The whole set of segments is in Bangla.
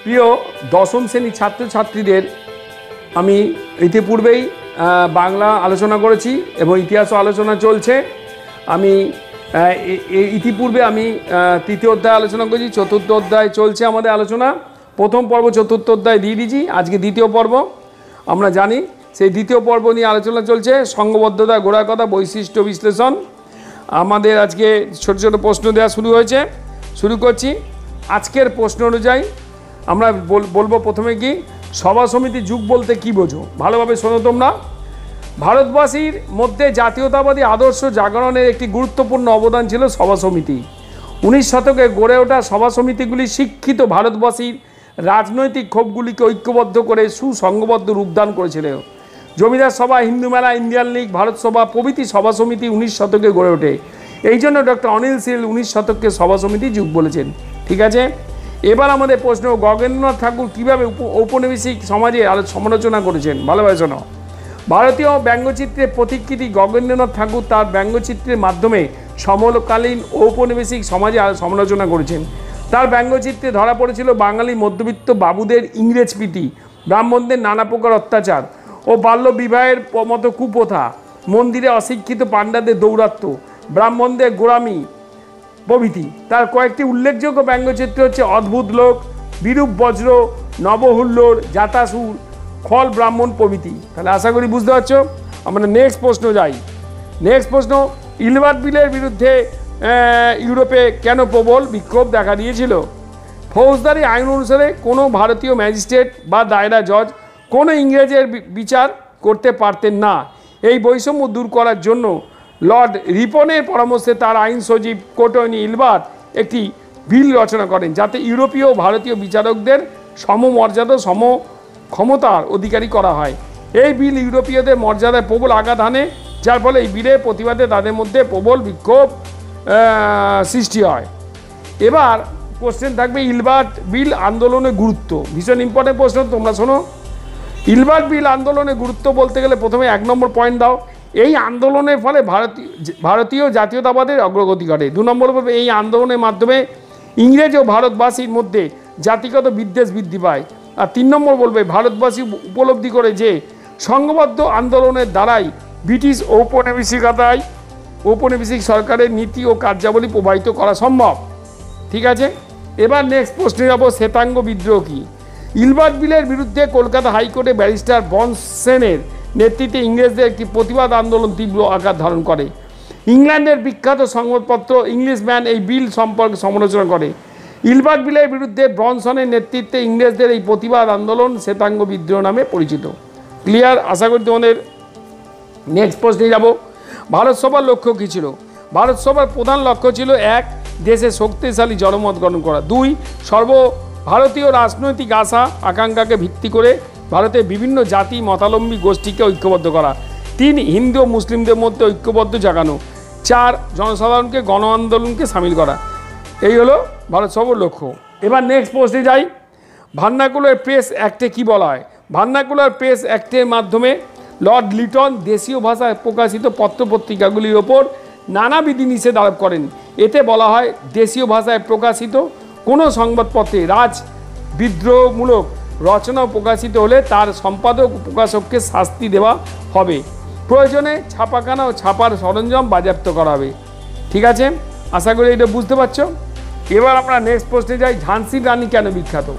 প্রিয় দশম শ্রেণীর ছাত্রছাত্রীদের আমি ইতিপূর্বেই বাংলা আলোচনা করেছি এবং ইতিহাসও আলোচনা চলছে। আমি ইতিপূর্বে আমি তৃতীয় অধ্যায় আলোচনা করেছি, চতুর্থ অধ্যায় চলছে আমাদের আলোচনা। প্রথম পর্ব চতুর্থ অধ্যায় দিয়ে দিয়েছি, আজকে দ্বিতীয় পর্ব আমরা জানি। সেই দ্বিতীয় পর্ব নিয়ে আলোচনা চলছে, সংঘবদ্ধতা, গোড়ার কথা, বৈশিষ্ট্য বিশ্লেষণ। আমাদের আজকে ছোট ছোট প্রশ্ন দেওয়া শুরু হয়েছে। শুরু করছি। আজকের প্রশ্ন অনুযায়ী আমরা বলবো প্রথমে কি সভা সমিতি যুগ বলতে কি বোঝো, ভালোভাবে শোনো তোমরা। ভারতবাসীর মধ্যে জাতীয়তাবাদী আদর্শ জাগরণের একটি গুরুত্বপূর্ণ অবদান ছিল সভা সমিতি। 19 শতকে গড়ে ওঠা সভা সমিতিগুলি শিক্ষিত ভারতবাসীর রাজনৈতিক ক্ষোভগুলিকে ঐক্যবদ্ধ করে সুসংঘবদ্ধ রূপদান করেছিল। জমিদার সভা, হিন্দু মেলা, ইন্ডিয়ান লীগ, ভারত সভা প্রভৃতি সভা সমিতি 19 শতকে গড়ে ওঠে। এই জন্য ডক্টর অনিল শীল 19 শতককে সভা সমিতি যুগ বলেছেন। ঠিক আছে, এবার আমাদের প্রশ্ন, গগনেন্দ্রনাথ ঠাকুর কীভাবে ঔপনিবেশিক সমাজে সমালোচনা করেছেন, ভালোভাবে শোনো। ভারতীয় ব্যঙ্গচিত্রের প্রতিকৃতি গগনেন্দ্রনাথ ঠাকুর তার ব্যঙ্গচিত্রের মাধ্যমে সমকালীন ঔপনিবেশিক সমাজে সমালোচনা করেছেন। তার ব্যঙ্গচিত্রে ধরা পড়েছিল বাঙালি মধ্যবিত্ত বাবুদের ইংরেজ প্রীতি, ব্রাহ্মণদের নানা প্রকার অত্যাচার ও বাল্য বিবাহের মতো কুপ্রথা, মন্দিরে অশিক্ষিত পাণ্ডাদের দৌরাত্ম্য, ব্রাহ্মণদের গোড়ামি প্রভৃতি। তার কয়েকটি উল্লেখযোগ্য ব্যঙ্গচিত্র হচ্ছে অদ্ভুত লোক, বিরূপ বজ্র, নবহুল্লোর, জাতাসুর, খল ব্রাহ্মণ প্রভৃতি। তাহলে আশা করি বুঝতে পারছো। আমরা নেক্সট প্রশ্ন যাই। নেক্সট প্রশ্ন, ইলবার্ট বিলের বিরুদ্ধে ইউরোপে কেন প্রবল বিক্ষোভ দেখা দিয়েছিল? ফৌজদারি আইন অনুসারে কোনো ভারতীয় ম্যাজিস্ট্রেট বা দায়রা জজ কোনো ইংরেজের বিচার করতে পারতেন না। এই বৈষম্য দূর করার জন্য লর্ড রিপনের পরামর্শে তার আইন সচিব কোটনি ইলবার্ট একটি বিল রচনা করেন, যাতে ইউরোপীয় ও ভারতীয় বিচারকদের সমমর্যাদা সম ক্ষমতার অধিকারী করা হয়। এই বিল ইউরোপীয়দের মর্যাদায় প্রবল আঘাত হানে, যার ফলে এই বিলের প্রতিবাদে তাদের মধ্যে প্রবল বিক্ষোভ সৃষ্টি হয়। এবার কোশ্চেন থাকবে ইলবার্ট বিল আন্দোলনের গুরুত্ব। ভীষণ ইম্পর্টেন্ট প্রশ্ন, তোমরা শোনো। ইলবার্ট বিল আন্দোলনের গুরুত্ব বলতে গেলে প্রথমে 1 নম্বর পয়েন্ট দাও। এই আন্দোলনের ফলে ভারতীয় জাতীয়তাবাদের অগ্রগতি ঘটে। 2 নম্বর বলবে এই আন্দোলনের মাধ্যমে ইংরেজ ও ভারতবাসীর মধ্যে জাতিগত বিদ্বেষ বৃদ্ধি পায়। আর 3 নম্বর বলবে ভারতবাসী উপলব্ধি করে যে সংঘবদ্ধ আন্দোলনের দ্বারাই ব্রিটিশ ঔপনিবেশিক সরকারের নীতি ও কার্যাবলী প্রবাহিত করা সম্ভব। ঠিক আছে, এবার নেক্সট প্রশ্নে যাব, শ্বেতাঙ্গ বিদ্রোহ কী? ইলবার্ট বিলের বিরুদ্ধে কলকাতা হাইকোর্টে ব্যারিস্টার বনসেনের নেতৃত্বে ইংরেজদের একটি প্রতিবাদ আন্দোলন তীব্র আকার ধারণ করে। ইংল্যান্ডের বিখ্যাত সংবাদপত্র ইংলিশম্যান এই বিল সম্পর্কে সমালোচনা করে। ইলবার্ট বিলের বিরুদ্ধে ব্রনসনের নেতৃত্বে ইংরেজদের এই প্রতিবাদ আন্দোলন শ্বেতাঙ্গ বিদ্রোহ নামে পরিচিত। ক্লিয়ার? আশা করি তোমাদের। নেক্সট প্রশ্নে যাব, ভারত সভার লক্ষ্য কী ছিল? ভারত সভার প্রধান লক্ষ্য ছিল 1. দেশে শক্তিশালী জনমত গঠন করা, 2. সর্বভারতীয় রাজনৈতিক আশা আকাঙ্ক্ষাকে ভিত্তি করে ভারতের বিভিন্ন জাতি মতাবলম্বী গোষ্ঠীকে ঐক্যবদ্ধ করা, 3. হিন্দু ও মুসলিমদের মধ্যে ঐক্যবদ্ধ জাগানো, 4. জনসাধারণকে গণ আন্দোলনকে সামিল করা। এই হলো ভারত সভার লক্ষ্য। এবার নেক্সট প্রশ্নে যাই, ভার্নাকুলার প্রেস অ্যাক্টে কী বলা হয়? ভার্নাকুলার প্রেস অ্যাক্টের মাধ্যমে লর্ড লিটন দেশীয় ভাষায় প্রকাশিত পত্রপত্রিকাগুলির ওপর নানা বিধিনিষেধ আরোপ করেন। এতে বলা হয় দেশীয় ভাষায় প্রকাশিত কোনো সংবাদপত্রে বিদ্রোহমূলক রচনা প্রকাশিত হলে তার সম্পাদক ও প্রকাশককে শাস্তি দেওয়া হবে। প্রয়োজনে ছাপাখানা ও ছাপার সরঞ্জাম বাজেয়াপ্ত করা হবে। ঠিক আছে, আশা করি এটা বুঝতে পারছো। এবার আমরা নেক্সট প্রশ্নে যাই, ঝাঁসির রানী কেন বিখ্যাত?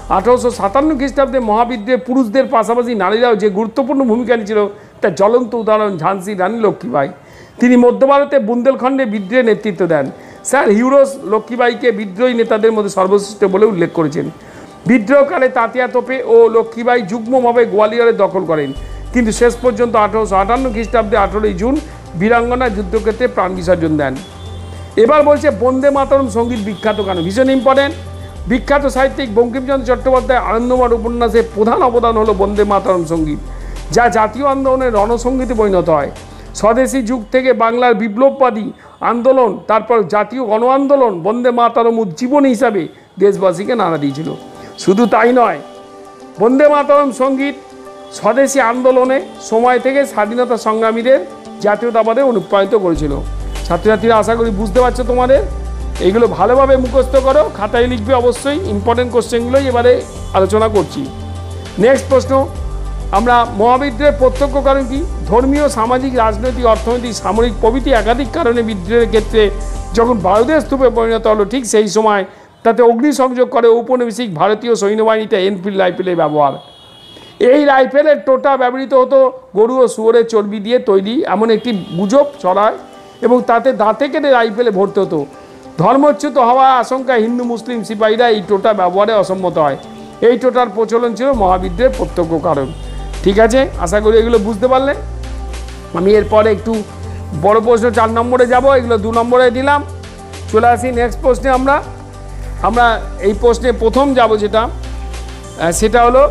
1857 খ্রিস্টাব্দে মহাবিদ্রোহে পুরুষদের পাশাপাশি নারীরাও যে গুরুত্বপূর্ণ ভূমিকা নিয়েছিল তার জ্বলন্ত উদাহরণ ঝাঁসির রানী লক্ষ্মীবাই। তিনি মধ্য ভারতে বুন্দেলখণ্ডে বিদ্রোহে নেতৃত্ব দেন। স্যার হিউরোস লক্ষ্মীবাইকে বিদ্রোহী নেতাদের মধ্যে সর্বশ্রেষ্ঠ বলে উল্লেখ করেছেন। বিদ্রোহকালে তাঁতিয়া তোপে ও লক্ষ্মীবাই যুগ্মভাবে গোয়ালিয়রের দখল করেন, কিন্তু শেষ পর্যন্ত 1858 খ্রিস্টাব্দে 18ই জুন বীরাঙ্গনা যুদ্ধক্ষেত্রে প্রাণ বিসর্জন দেন। এবার বলছে বন্দে মাতরম সঙ্গীত বিখ্যাত কেন? ভীষণ ইম্পর্টেন্ট। বিখ্যাত সাহিত্যিক বঙ্কিমচন্দ্র চট্টোপাধ্যায় আনন্দমঠ উপন্যাসের প্রধান অবদান হলো বন্দে মাতরম সঙ্গীত, যা জাতীয় আন্দোলনের রণসঙ্গীতে পরিণত হয়। স্বদেশী যুগ থেকে বাংলার বিপ্লববাদী আন্দোলন, তারপর জাতীয় গণ আন্দোলন বন্দে মাতরম উজ্জীবনী হিসাবে দেশবাসীকে নাড়া দিয়েছিল। শুধু তাই নয়, বন্দে মাতরম সঙ্গীত স্বদেশী আন্দোলনে সময় থেকে স্বাধীনতা সংগ্রামীদের জাতীয়তাবাদে অনুপ্রাণিত করেছিল। ছাত্রছাত্রীরা আশা করি বুঝতে পারছো তোমাদের। এইগুলো ভালোভাবে মুখস্থ করো, খাতায় লিখবে অবশ্যই, ইম্পর্টেন্ট কোশ্চেনগুলোই এবারে আলোচনা করছি। নেক্সট প্রশ্ন, আমরা মহাবিদ্রোহের প্রত্যক্ষ কারণ কি? ধর্মীয়, সামাজিক, রাজনৈতিক, অর্থনৈতিক, সামরিক প্রভৃতি একাধিক কারণে বিদ্রোহের ক্ষেত্রে যখন ভারতের স্তূপে পরিণত হলো, ঠিক সেই সময় তাতে অগ্নিসংযোগ করে ঔপনিবেশিক ভারতীয় সৈন্যবাহিনীতে এনফিল্ড রাইফেলের ব্যবহার। এই রাইফেলের টোটা ব্যবহৃত হতো গরু ও শুয়োরের চর্বি দিয়ে তৈরি এমন একটি গুজব ছড়ায় এবং তাতে দাঁতে কেটে রাইফেলে ভরতে হতো। ধর্মচ্যুত হওয়ার আশঙ্কায় হিন্দু মুসলিম সিপাহীরা এই টোটা ব্যবহারে অসম্মত হয়। এই টোটার প্রচলন ছিল মহাবিদ্রোহের প্রত্যক্ষ কারণ। ঠিক আছে, আশা করি এগুলো বুঝতে পারলে। আমি এরপরে একটু বড় প্রশ্ন 4 নম্বরে যাব, এগুলো 2 নম্বরে দিলাম। চলে আসি নেক্সট প্রশ্নে। আমরা এই প্রশ্নে প্রথম যাব সেটা হলো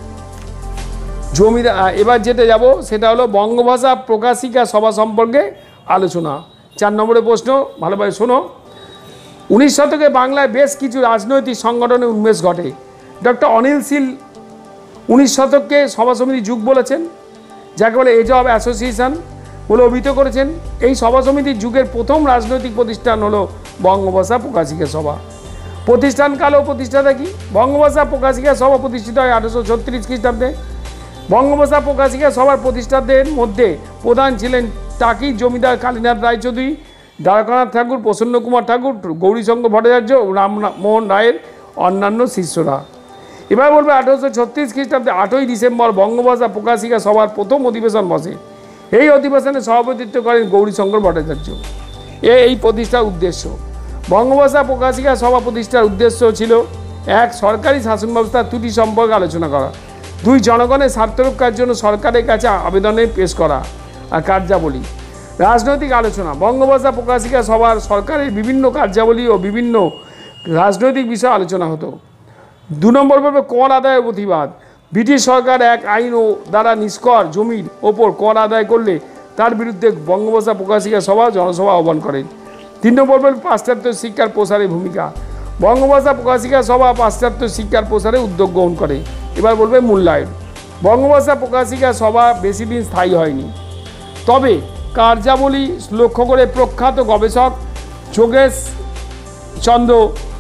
জমিদার। এবার যেটা যাব সেটা হলো বঙ্গভাষা প্রকাশিকা সভা সম্পর্কে আলোচনা। 4 নম্বরের প্রশ্ন, ভালোভাবে শোনো। 19 শতকে বাংলায় বেশ কিছু রাজনৈতিক সংগঠনের উন্মেষ ঘটে। ডক্টর অনিল শীল 19 শতককে সভা সমিতি যুগ বলেছেন, যাকে বলে এজ অব অ্যাসোসিয়েশন বলে অভিহিত করেছেন। এই সভা সমিতির যুগের প্রথম রাজনৈতিক প্রতিষ্ঠান হলো বঙ্গভাষা প্রকাশিকা সভা। প্রতিষ্ঠানকাল ও প্রতিষ্ঠাতা কি? বঙ্গভাষা প্রকাশিকা সভা প্রতিষ্ঠিত হয় 1836 খ্রিস্টাব্দে। বঙ্গভাষা প্রকাশিকা সভার প্রতিষ্ঠাতাদের মধ্যে প্রধান ছিলেন টাকির জমিদার কালীনাথ রায়চৌধুরী, দ্বারকানাথ ঠাকুর, প্রসন্ন কুমার ঠাকুর, গৌরীশঙ্কর ভট্টাচার্য, রামমোহন রায়ের অন্যান্য শিষ্যরা। এবার বলবে 1836 খ্রিস্টাব্দে 8ই ডিসেম্বর বঙ্গভাষা প্রকাশিকা সভার প্রথম অধিবেশন বসে। এই অধিবেশনে সভাপতিত্ব করেন গৌরীশঙ্কর ভট্টাচার্য। এই প্রতিষ্ঠার উদ্দেশ্য, বঙ্গভাষা প্রকাশিকা সভা প্রতিষ্ঠার উদ্দেশ্য ছিল 1. সরকারি শাসন ব্যবস্থার ত্রুটি সম্পর্কে আলোচনা করা। 2. জনগণের স্বার্থ রক্ষার জন্য সরকারের কাছে আবেদনে পেশ করা। আর কার্যাবলী, রাজনৈতিক আলোচনা। বঙ্গভাষা প্রকাশিকা সভার সরকারের বিভিন্ন কার্যাবলী ও বিভিন্ন রাজনৈতিক বিষয়ে আলোচনা হতো। 2 নম্বর পর্বে কর আদায়ের প্রতিবাদ। ব্রিটিশ সরকার এক আইন ও দ্বারা নিষ্কর জমির ওপর কর আদায় করলে তার বিরুদ্ধে বঙ্গভাষা প্রকাশিকা সভা জনসভা আহ্বান করেন। 3 নম্বর পর্বে পাশ্চাত্য শিক্ষার প্রসারের ভূমিকা। বঙ্গভাষা প্রকাশিকা সভা পাশ্চাত্য শিক্ষার প্রসারে উদ্যোগ গ্রহণ করে। এবার বলবে মূল্যায়ন। বঙ্গভাষা প্রকাশিকা সভা বেশি দিন স্থায়ী হয়নি, তবে কার্যাবলী লক্ষ্য করে প্রখ্যাত গবেষক যোগেশ চন্দ্র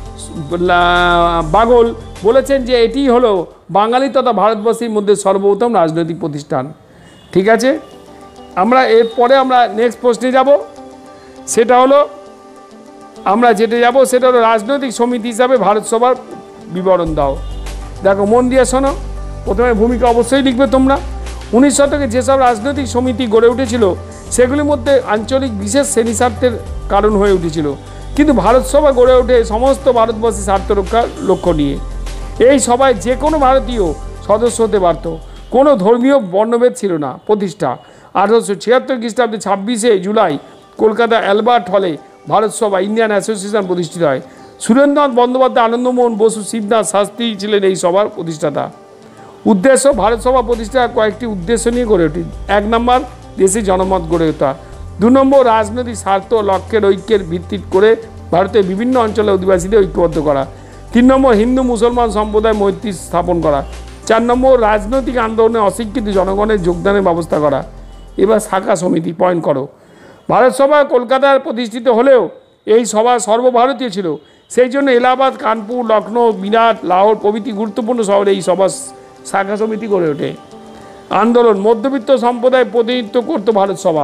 বাগল বলেছেন যে এটি হলো বাঙালি তথা ভারতবর্ষের মধ্যে সর্বপ্রথম রাজনৈতিক প্রতিষ্ঠান। ঠিক আছে, এরপরে আমরা নেক্সট প্রশ্নে যাব। সেটা হলো রাজনৈতিক সমিতি হিসাবে ভারত সভার বিবরণ দাও। দেখো, মন দিয়ে শোনো। প্রথমে ভূমিকা অবশ্যই লিখবে তোমরা। 19 শতকে যেসব রাজনৈতিক সমিতি গড়ে উঠেছিল সেগুলির মধ্যে আঞ্চলিক বিশেষ শ্রেণীস্বার্থের কারণ হয়ে উঠেছিল, কিন্তু ভারত সভা গড়ে ওঠে সমস্ত ভারতবর্ষের স্বার্থ রক্ষার লক্ষ্য নিয়ে। এই সভায় যে কোনো ভারতীয় সদস্য হতে পারত, কোনো ধর্মীয় বর্ণভেদ ছিল না। প্রতিষ্ঠা 1876 খ্রিস্টাব্দে 26শে জুলাই কলকাতা অ্যালবার্ট হলে ভারত সভা ইন্ডিয়ান অ্যাসোসিয়েশন প্রতিষ্ঠিত হয়। সুরেন্দ্রনাথ বন্দ্যোপাধ্যায়, আনন্দমোহন বসু, শিবনাথ শাস্ত্রী ছিলেন এই সভার প্রতিষ্ঠাতা। উদ্দেশ্য, ভারত সভা প্রতিষ্ঠার কয়েকটি উদ্দেশ্য নিয়ে গড়ে ওঠে। 1 নম্বর, দেশে জনমত গড়ে ওঠা। 2 নম্বর, রাজনৈতিক স্বার্থ লক্ষ্যের ঐক্যের ভিত্তি করে ভারতের বিভিন্ন অঞ্চলে অধিবাসীদের ঐক্যবদ্ধ করা। 3 নম্বর, হিন্দু মুসলমান সম্প্রদায় মৈত্রী স্থাপন করা। 4 নম্বর, রাজনৈতিক আন্দোলনে অশিক্ষিত জনগণের যোগদানের ব্যবস্থা করা। এবার শাখা সমিতি পয়েন্ট করো। ভারত সভা কলকাতায় প্রতিষ্ঠিত হলেও এই সভা সর্বভারতীয় ছিল, সেই জন্য এলাহাবাদ, কানপুর, লখনৌ, মিরাট, লাহোর প্রভৃতি গুরুত্বপূর্ণ শহরে এই সভা শাখা সমিতি গড়ে ওঠে। আন্দোলন, মধ্যবিত্ত সম্প্রদায় প্রতিনিধিত্ব করত ভারত সভা।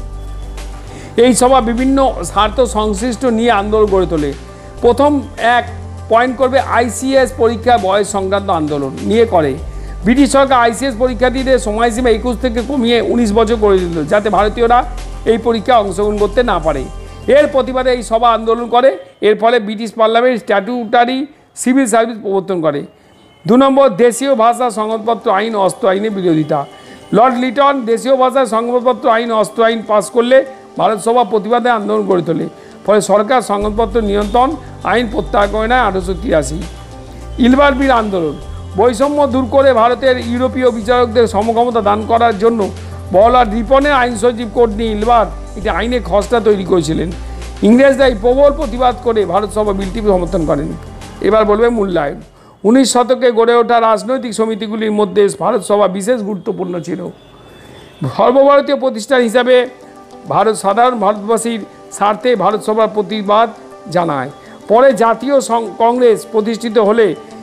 এই সভা বিভিন্ন স্বার্থ সংশ্লিষ্ট নিয়ে আন্দোলন গড়ে তোলে। প্রথম পয়েন্ট করবে আইসিএস পরীক্ষা বয়স সংক্রান্ত আন্দোলন নিয়ে করে। ব্রিটিশ সরকার আইসিএস পরীক্ষার্থীদের সময়সীমা 21 থেকে কমিয়ে 19 বছর করে দিল, যাতে ভারতীয়রা এই পরীক্ষায় অংশগ্রহণ করতে না পারে। এর প্রতিবাদে এই সভা আন্দোলন করে। এর ফলে British parliament statutory civil service প্রবর্তন করে। 2 নম্বর, দেশীয় ভাষা সংবাদপত্র আইন ও অস্ত্র আইনের বিরোধিতা। লর্ড লিটন দেশীয় ভাষা সংবাদপত্র আইন ও অস্ত্র আইন পাস করলে ভারত সভা প্রতিবাদে আন্দোলন গড়ে তোলে। ফলে সরকার সংবাদপত্র নিয়ন্ত্রণ আইন প্রত্যাহার করে নেয় 1883। ইলবার্ট আন্দোলন, বৈষম্য দূর করে ভারতের ইউরোপীয় বিচারকদের সমক্ষমতা দান করার জন্য বড়লাট রিপনের আইন সচিব কোড নিয়ে ইলবার্ট একটি আইনের খসড়া তৈরি করেছিলেন। ইংরেজরা এই প্রবল প্রতিবাদ করে ভারত সভা বিলটি সমর্থন করেন। এবার বলবে মূল্যায়ন। 19 শতকে গড়ে ওঠা রাজনৈতিক সমিতিগুলির মধ্যে ভারত সভা বিশেষ গুরুত্বপূর্ণ ছিল। সর্বভারতীয় প্রতিষ্ঠান হিসাবে সাধারণ ভারতবাসীর স্বার্থে ভারত সভার প্রতিবাদ জানায়। পরে জাতীয় কংগ্রেস প্রতিষ্ঠিত হলে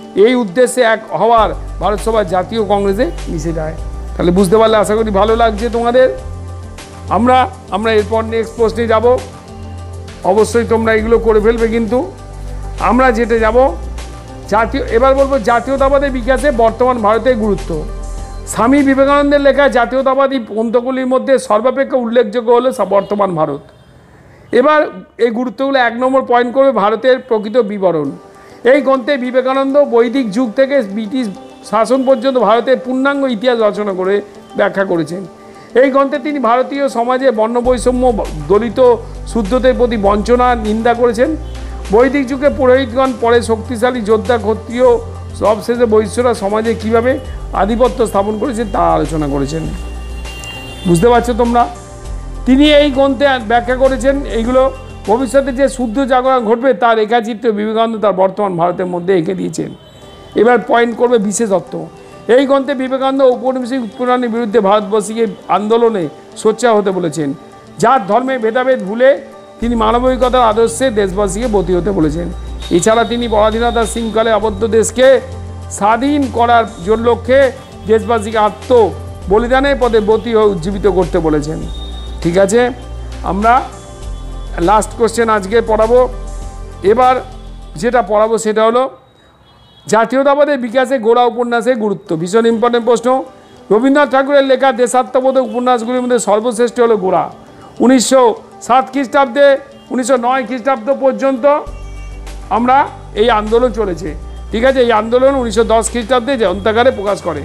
এই উদ্দেশ্যে এক হওয়ার ভারত সভা জাতীয় কংগ্রেসে মিশে যায়। তাহলে বুঝতে পারলে আশা করি ভালো লাগছে তোমাদের। আমরা এরপর নেক্সট প্রশ্নে যাব। অবশ্যই তোমরা এগুলো করে ফেলবে, কিন্তু আমরা যেটা যাব এবার বলবো জাতীয়তাবাদের বিকাশে বর্তমান ভারতের গুরুত্ব। স্বামী বিবেকানন্দের লেখা জাতীয়তাবাদী পন্থগুলির মধ্যে সর্বাপেক্ষা উল্লেখযোগ্য হলো বর্তমান ভারত। এবার এই গুরুত্বগুলো 1 নম্বর পয়েন্ট করবে ভারতের প্রকৃত বিবরণ। এই গ্রন্থে বিবেকানন্দ বৈদিক যুগ থেকে ব্রিটিশ শাসন পর্যন্ত ভারতের পূর্ণাঙ্গ ইতিহাস রচনা করে ব্যাখ্যা করেছেন। এই গ্রন্থে তিনি ভারতীয় সমাজে বর্ণবৈষম্য, দলিত শুদ্ধদের প্রতি বঞ্চনা নিন্দা করেছেন। বৈদিক যুগে পুরোহিতগণ, পরে শক্তিশালী যোদ্ধা, ক্ষত্রিয়, সবশেষে বৈশ্যরা সমাজে কীভাবে আধিপত্য স্থাপন করেছেন তা আলোচনা করেছেন। বুঝতে পারছো তোমরা? তিনি এই গ্রন্থে ব্যাখ্যা করেছেন এইগুলো ভবিষ্যতে যে শুদ্ধ জাগরণ ঘটবে তার রেখাচিত্র বিবেকানন্দ তার বর্তমান ভারতের মধ্যে এঁকে দিয়েছেন। এবার পয়েন্ট করবে বিশেষত্ব। এই গ্রন্থে বিবেকানন্দ ঔপনিবেশিক উৎপীড়নের বিরুদ্ধে ভারতবাসীকে আন্দোলনে সোচ্চার হতে বলেছেন। যার ধর্মে ভেদাভেদ ভুলে তিনি মানবিকতার আদর্শে দেশবাসীকে ব্রতী হতে বলেছেন। এছাড়া তিনি পরাধীনতার শৃঙ্খলে আবদ্ধ দেশকে স্বাধীন করার লক্ষ্যে দেশবাসীকে বলিদানের পথে ব্রতী হয়ে উজ্জীবিত করতে বলেছেন। ঠিক আছে, আমরা লাস্ট কোশ্চেন আজকে পড়াবো। এবার যেটা পড়াবো সেটা হলো জাতীয়তাবাদের বিকাশে গোড়া উপন্যাসের গুরুত্ব। ভীষণ ইম্পর্টেন্ট প্রশ্ন। রবীন্দ্রনাথ ঠাকুরের লেখা দেশাত্মবোধক উপন্যাসগুলির মধ্যে সর্বশ্রেষ্ঠ হলো গোড়া। 1907 খ্রিস্টাব্দে 1909 খ্রিস্টাব্দ পর্যন্ত আমরা এই আন্দোলন চলেছে। ঠিক আছে, এই আন্দোলন 1910 খ্রিস্টাব্দে গ্রন্থাগারে প্রকাশ করে।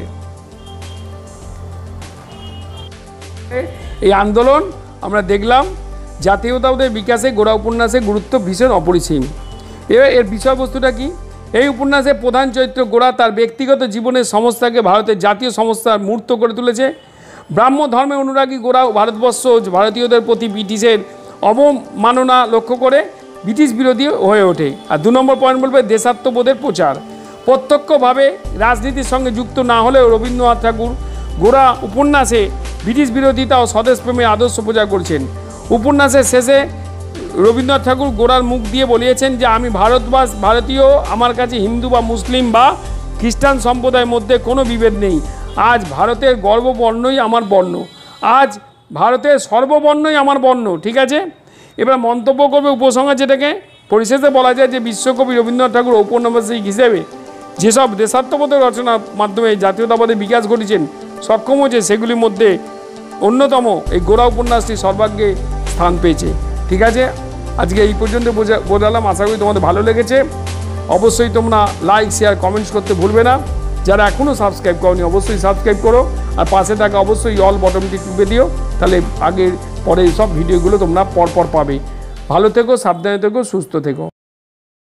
এই আন্দোলন আমরা দেখলাম জাতীয়তাবাদের বিকাশে গোড়া উপন্যাসের গুরুত্ব ভীষণ অপরিসীম। এবার এর বিষয়বস্তুটা কি? এই উপন্যাসের প্রধান চরিত্র গোড়া তার ব্যক্তিগত জীবনের সমস্যাকে ভারতের জাতীয় সমস্যার মূর্ত করে তুলেছে। ব্রাহ্ম ধর্মের অনুরাগী গোড়া ভারতবর্ষ ভারতীয়দের প্রতি ব্রিটিশের অবমাননা লক্ষ্য করে ব্রিটিশ বিরোধী হয়ে ওঠে। আর 2 নম্বর পয়েন্ট বলবে দেশাত্মবোধের প্রচার। প্রত্যক্ষভাবে রাজনীতির সঙ্গে যুক্ত না হলেও রবীন্দ্রনাথ ঠাকুর গোড়া উপন্যাসে ব্রিটিশ বিরোধিতা ও স্বদেশপ্রেমের আদর্শ প্রচার করেছেন। উপন্যাসের শেষে রবীন্দ্রনাথ ঠাকুর গোড়ার মুখ দিয়ে বলিয়েছেন যে আমি ভারতীয়, আমার কাছে হিন্দু বা মুসলিম বা খ্রিস্টান সম্প্রদায়ের মধ্যে কোনো বিভেদ নেই। আজ ভারতের গর্ববর্ণই আমার বর্ণ, আজ ভারতের সর্ববর্ণই আমার বর্ণ। ঠিক আছে, এবার মন্তব্য করবে উপসংহার, যেটাকে পরিশেষে বলা যায় যে বিশ্বকবি রবীন্দ্রনাথ ঠাকুর ঔপন্যাসিক হিসেবে যেসব দেশাত্মবোধক রচনার মাধ্যমে জাতীয়তাবাদের বিকাশ ঘটিয়েছেন সক্ষম হয়েছে, সেগুলির মধ্যে অন্যতম এই গোড়া উপন্যাসটি সর্বাগ্রে স্থান পেয়েছে। ঠিক আছে, আজকে এই পর্যন্ত বোঝালাম। আশা করি তোমাদের ভালো লেগেছে। অবশ্যই তোমরা লাইক, শেয়ার, কমেন্টস করতে ভুলবে না। যারা এখনও সাবস্ক্রাইব করোনি অবশ্যই সাবস্ক্রাইব করো, আর পাশে থাকা অবশ্যই অল বটনটি টিপে দিও, তাহলে আগের পরে সব ভিডিওগুলো তোমরা পরপর পাবে। ভালো থেকো, সাবধানে থেকো, সুস্থ থেকো।